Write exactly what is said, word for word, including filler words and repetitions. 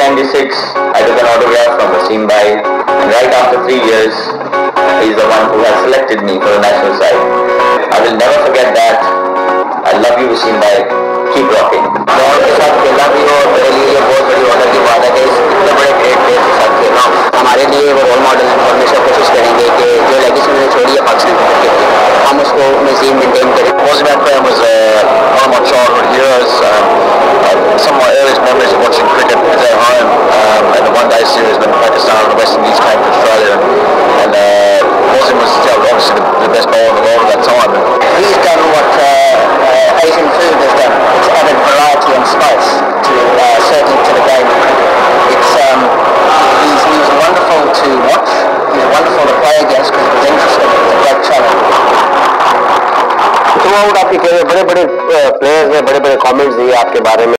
ninety-six, I took an autograph from Wasim Bhai, and right after three years, he's the one who has selected me for the national side. I will never forget that. I love you, Wasim Bhai. Keep rocking. दौड़ के साथ खेलना भी हो मेरे लिए ये बहुत बड़ी ऑनर की बात है कि इतने बड़े ग्रेट प्लेयर के साथ खेलना हमारे लिए वो रोल मॉडल है। हमेशा कोशिश करेंगे कि जो लेगेसी मैंने छोड़ी है पाकिस्तान क्रिकेट की हम उसको मज़ीद मेंटेन करें। Wasim Akram was uh, one of my childhood heroes. Um, uh, some of my earliest memories of watching cricket was at home um, at the one-day series when Pakistan and the West Indies came to Australia. And uh, Wasim was yeah, obviously the, the best bowler in the world at that time. He's done what uh, uh, Asian food has done. It's added variety and spice to uh, certainly to the game of cricket. It's um, he's, he's wonderful to watch. He's wonderful to play against because it was interesting. It's a great challenge. Throughout आपके बड़े बड़े players ने बड़े बड़े comments दिए आपके बारे में।